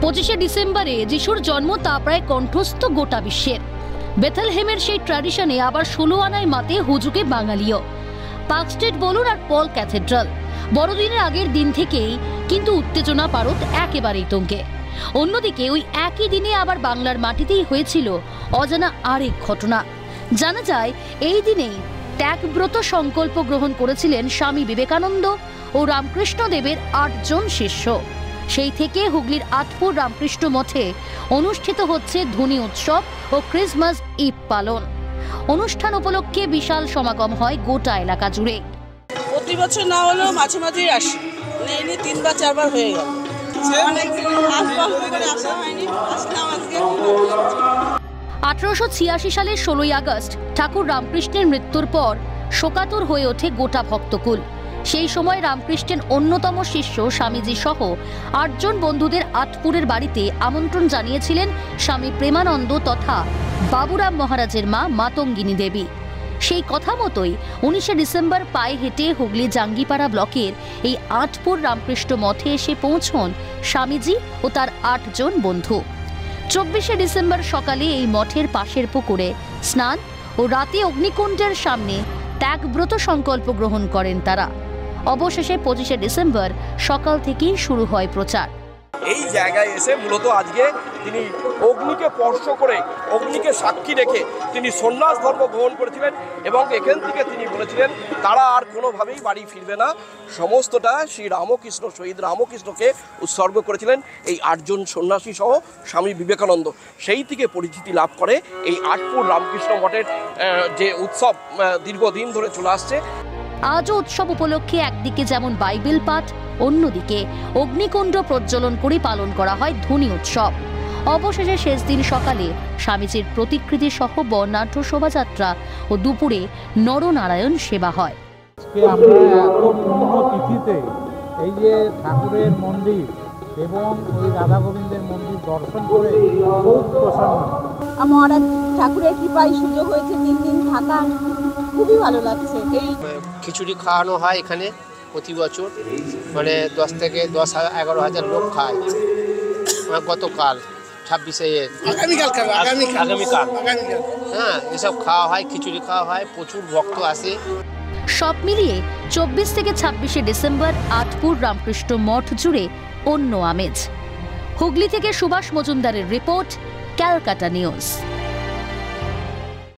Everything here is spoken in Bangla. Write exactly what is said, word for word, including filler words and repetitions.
পঁচিশে ডিসেম্বরে যিশুর জন্ম তা প্রায় কণ্ঠস্থ গোটা বিশ্বের। বেথলহেমের সেই ট্র্যাডিশনে আবার ষোলো আনায় মাতে হুজুগে বাঙালিও। পার্ক স্ট্রিট বলুন আর পল ক্যাথেড্রাল, বড়দিনের আগের দিন থেকেই কিন্তু উত্তেজনা পারদ একেবারেই তুঙ্গে। অন্যদিকে ওই একই দিনে আবার বাংলার মাটিতেই হয়েছিল অজানা আরেক ঘটনা। জানা যায় এই দিনেই ত্যাগব্রত সংকল্প গ্রহণ করেছিলেন স্বামী বিবেকানন্দ ও রামকৃষ্ণদেবের আটজন শিষ্য। সেই থেকে হুগলির আটপুর রামকৃষ্ণ মঠে অনুষ্ঠিত হচ্ছে ধনী উৎসব ও ক্রিসমাস ঈদ পালন। অনুষ্ঠান উপলক্ষে বিশাল সমাগম হয় গোটা এলাকা জুড়ে। প্রতি বছর না হলেও মাঝে মাঝেই আসি, এনে তিনবার চারবার হয়ে গেল। আঠারোশো ছিয়াশি সালের ষোলোই আগস্ট ঠাকুর রামকৃষ্ণের মৃত্যুর পর শোকাতুর হয়ে ওঠে গোটা ভক্তকুল। সেই সময় রামকৃষ্ণের অন্যতম শিষ্য স্বামীজি সহ আটজন বন্ধুদের আটপুরের বাড়িতে আমন্ত্রণ জানিয়েছিলেন স্বামী প্রেমানন্দ তথা বাবুরাম মহারাজের মা মাতঙ্গিনী দেবী। সেই কথা মতোই উনিশে ডিসেম্বর পায়ে হেঁটে হুগলি জাঙ্গিপাড়া ব্লকের এই আটপুর রামকৃষ্ণ মঠে এসে পৌঁছন স্বামীজি ও তার আটজন বন্ধু। চব্বিশে ডিসেম্বর সকালে এই মঠের পাশের পুকুরে স্নান ও রাতে অগ্নিকুণ্ডের সামনে ত্যাগব্রত সংকল্প গ্রহণ করেন তারা। অবশেষে পঁচিশে ডিসেম্বর সকাল থেকেই শুরু হয় প্রচার। এই জায়গায় এসে মূলত আজকে তিনি অগ্নিকে স্পর্শ করে অগ্নিকে সাক্ষী রেখে তিনি সন্ন্যাস ধর্ম গ্রহণ করেছিলেন এবং এখান থেকে তিনি বলেছিলেন তারা আর কোনোভাবেই বাড়ি ফিরবে না, সমস্তটা শ্রী রামকৃষ্ণ শহীদ রামকৃষ্ণকে উৎসর্গ করেছিলেন এই আটজন সন্ন্যাসী সহ স্বামী বিবেকানন্দ। সেই থেকে পরিচিতি লাভ করে এই আটপুর রামকৃষ্ণ মঠের যে উৎসব দীর্ঘদিন ধরে চলে আসছে। আজও উৎসব উপলক্ষে একদিকে যেমন বাইবেল পাঠ, অন্যদিকে অগ্নিকুণ্ড প্রজ্বলন করে পালন করা হয় ধনী উৎসব। অবশেষে শেষ দিন সকালে স্বামীজির প্রতিকৃতি সহ বর্ণাঢ্য শোভাযাত্রা ও দুপুরে নরনারায়ণ সেবা হয়। আমরা এত পূর্ণ তিথিতে এই যে ঠাকুরের মন্দির এবং ওই রাধা গোবিন্দের মন্দির দর্শন করে খুব প্রসন্ন। মহারাজ ঠাকুরের কৃপায় সুযোগ হয়েছে তিন দিন থাকা, খুবই ভালো লাগছে। এই খিচুড়ি খাওয়ানো হয় এখানে প্রতি বছর, মানে দশ থেকে দশ এগারো হাজার লোক খায়। গতকাল ছাব্বিশে আগামীকাল আগামীকাল হ্যাঁ এসব খাওয়া হয়, খিচুড়ি খাওয়া হয়, প্রচুর ভক্ত আসে। সব মিলিয়ে চব্বিশ থেকে ছাব্বিশে ডিসেম্বর আটপুর রামকৃষ্ণ মঠ জুড়ে অন্য আমেজ। হুগলি থেকে সুভাষ মজুমদারের রিপোর্ট, ক্যালকাটা নিউজ।